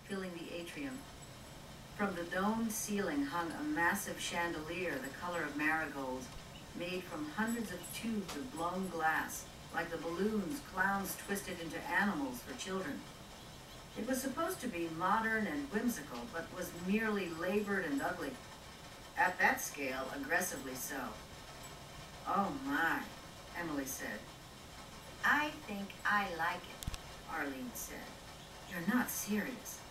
filling the atrium. From the domed ceiling hung a massive chandelier the color of marigolds, made from hundreds of tubes of blown glass, like the balloons clowns twisted into animals for children. It was supposed to be modern and whimsical, but was merely labored and ugly. At that scale, aggressively so. "Oh my," Emily said. "I think I like it," Arlene said. "You're not serious."